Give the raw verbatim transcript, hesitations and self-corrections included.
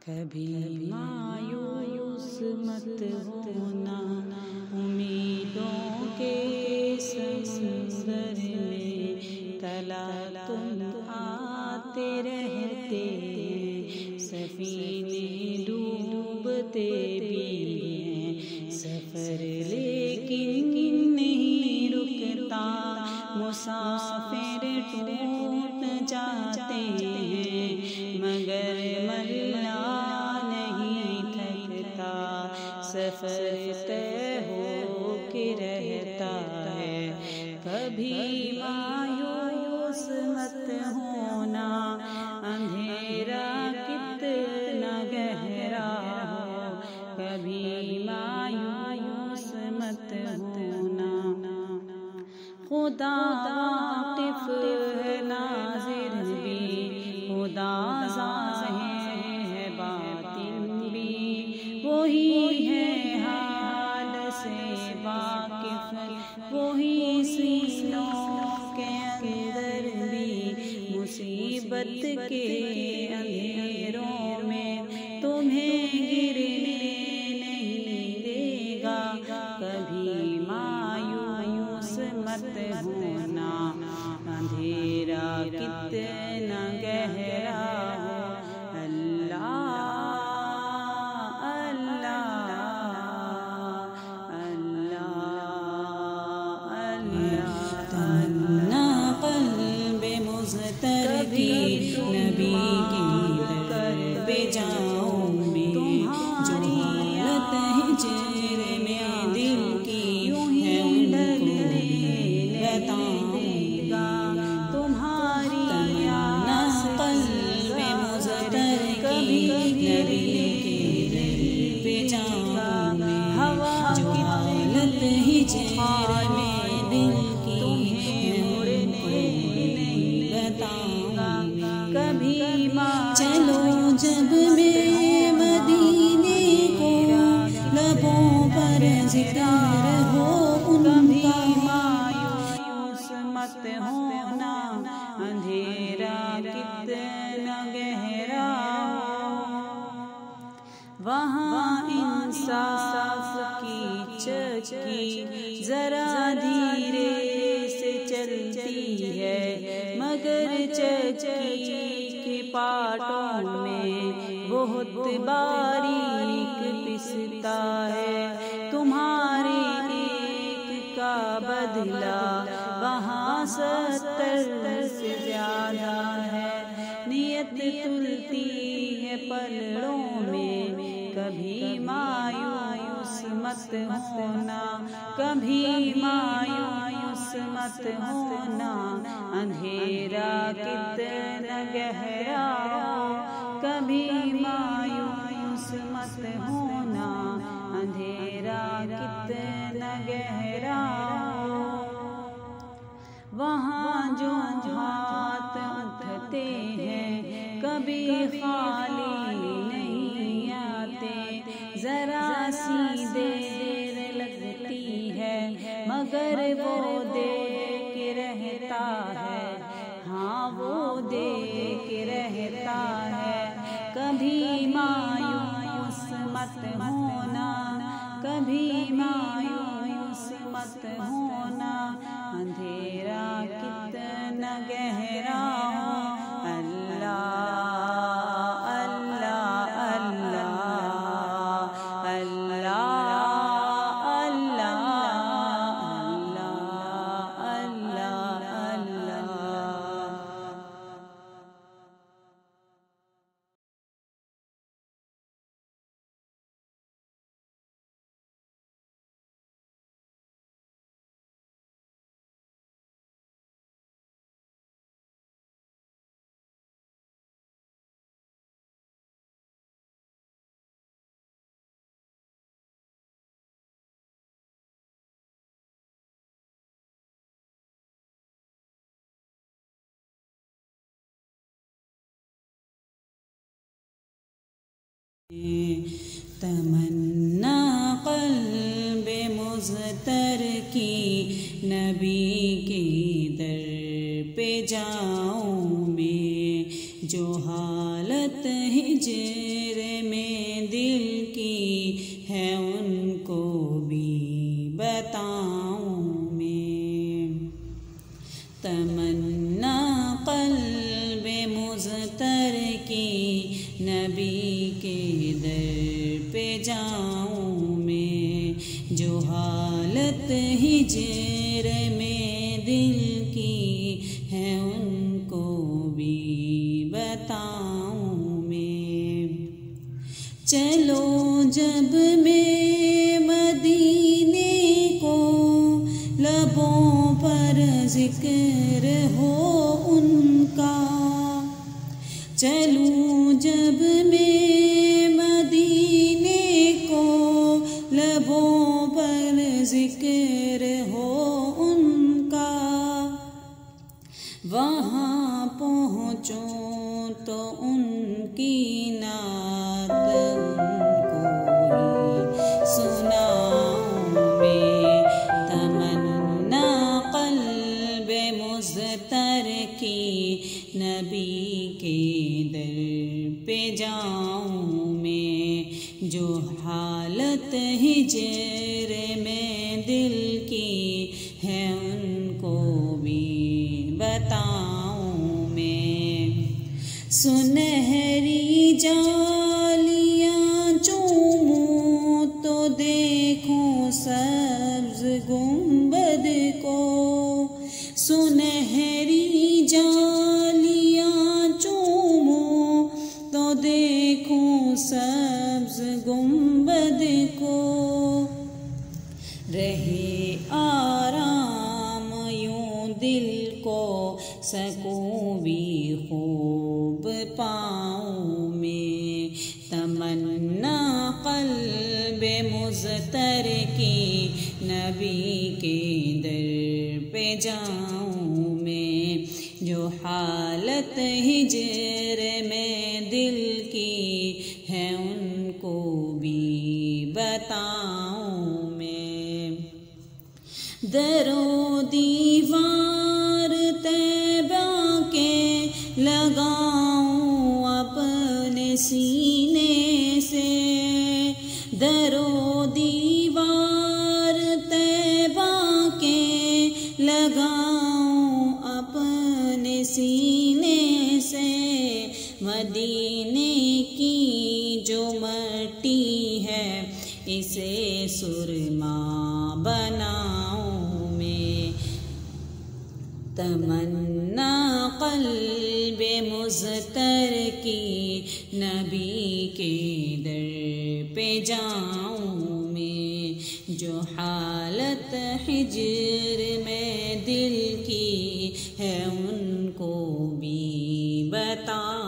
کبھی مایوس مت ہونا، امیدوں کے سمندر میں تلا تم آتے رہتے ہیں، سفینے ڈوبتے بھی ہیں، سفر لیکن نہیں رکتا، مسافر ٹوٹ جاتے ہیں مگر ملا نہیں تھکتا، سفر طے ہو کے رہتا ہے۔ کبھی مایوس مت ہونا، اندھیرا کتنا گہرا ہو، کبھی مایوس مت ہونا۔ خدا واقف ہے ناظر بھی، خدا ظاہر ہے باطن بھی، وہی ہے حال سے واقف، وہی سینوں کے اندر بھی، مصیبت کے اندھیروں میں تمہیں گرنے نہیں دے گا۔ کبھی مایوس مت ہونا، اندھیرا کتنا گہرا ہو، اللہ اللہ اللہ اللہ۔ تمنا قلب مضطر کی، نبی کی در پہ جاؤں میں، جو حالت ہجر میں دل کی ہے ان کو بتاؤں گا، تمہاری تمنا قلب مضطر کی، نبی کے در پہ جاؤں میں، جو حالت ہجر میں دل کی ہے ان کو بتاؤں گا۔ کبھی چلو جب میں مدینے کو، لبوں پر ذکر ہو ان کا، مایوس مت ہونا، اندھیرا کتنا گہرا ہو، وہاں انصاف کی چکی ذرا دھیرے سے چلتی ہے، مگر چکی کے پاٹوں میں بہت باریک پستا ہے، تمہارے ایک کا بدلہ وہاں ستر سے زیادہ ہے، نیت تلتی ہے پلڑوں میں۔ کبھی مایوس مت ہونا، کبھی مایوس مت ہونا، اندھیرا کتنا گہرا ہو، کبھی مایوس مت ہونا، اندھیرا کتنا گہرا ہو، وہاں جو ہاتھ اٹھتے ہیں کبھی خالی نہیں آتے، ذرا سی دیر لگتی ہے مگر وہ دے کے رہتا ہے، ہاں وہ دے کے رہتا ہے۔ کبھی مایوس مت ہونا، کبھی مایوس مت ہونا، اندھیرا کتنا گہرا ہو، اللہ اللہ اللہ اللہ اللہ اللہ اللہ اللہ۔ تمنا قلب مضطر کی، نبی کے در پہ جاؤں میں، جو حالت ہجر میں دل کی ہے ان کو بھی بتاؤں میں۔ تمنا قلب مضطر کی نبی کے در پہ جاؤں میں، جو حالت ہجر میں دل کی ہے ان کو بھی بتاؤں میں۔ چلو جب میں مدینے کو لبوں پر ذکر ہو ان کا، چلوں جب میں مدینے کو لبوں پر ذکر ہو ان کا، وہاں پہنچوں تو ان کی نعت ان کو ہی سناؤں میں۔ تمنا قلب مضطر کی نبی کے در پہ جاؤں میں، جو حالت ہجر میں دل کی ہے ان کو بھی بتاؤں میں۔ سنہری جالیاں چوموں تو دیکھوں سبز گنبد کو، سنہری جالیاں چوموں تو دیکھوں سبز گنبد کو، رہے آرام یوں دل کو سکوں بھی خوب پاؤں میں۔ تمنا قلب مضطر کی نبی کے در پہ جاؤں میں، جو حالت ہجر میں دل کی ہے ان کو بھی بتاؤں میں۔ در و دیوار طیبہ کے لگاؤں اپنے سینے سے، در و دیوار طیبہ کے لگاؤں اپنے سینے سے، مدینے کی جو مٹی ہے اسے سرما بناؤں میں۔ تمنا قلب مضطر کی نبی کے در پہ جاؤں میں، جو حالت ہجر میں دل کی ہے ان کو بھی بتاؤں۔